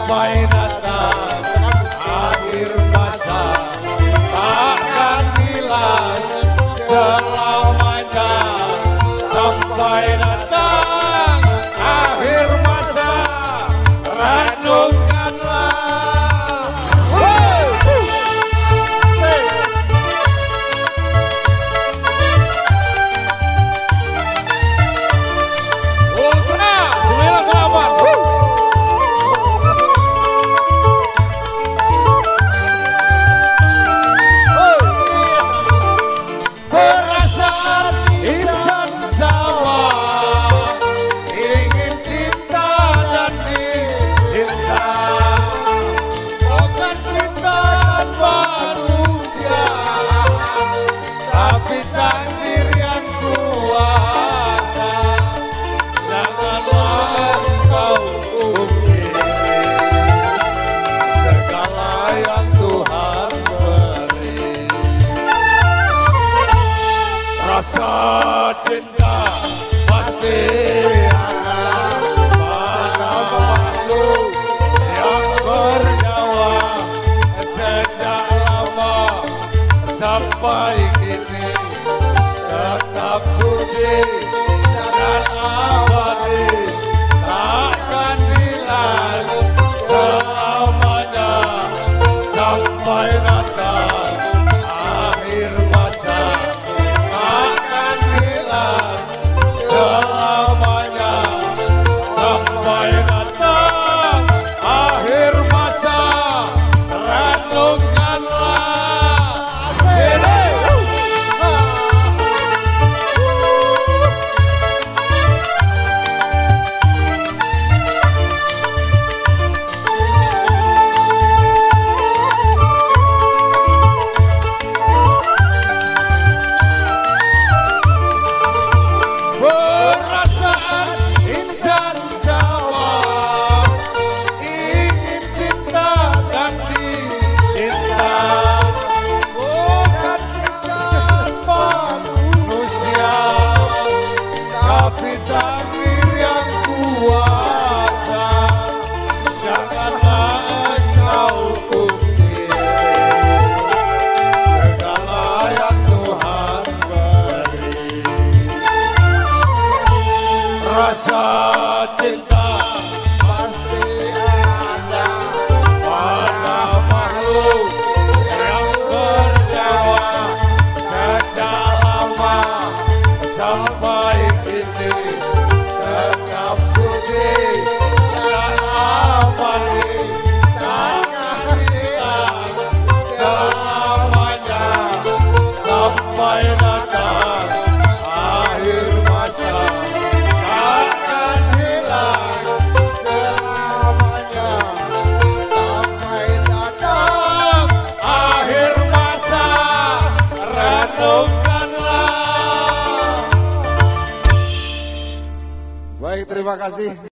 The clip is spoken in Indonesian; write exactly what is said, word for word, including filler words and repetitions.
sampai datang akhir masa, takkan hilang selamanya. Sampai datang akhir masa, renungkanlah. Rasa cinta pasti ada pada makhluk yang bernyawa sejak lama sampai kini, tetap suci dan abadi, takkan hilang selamanya. Sampai datang akhir masa, selamanya. Sampai datang akhir masa, renungkanlah. Rasa cinta pasti ada pada makhluk yang bernyawa sejak lama sampai kini, tetap suci dan abadi, takkan hilang selamanya. Sampai datang akhir masa, baik, terima kasih.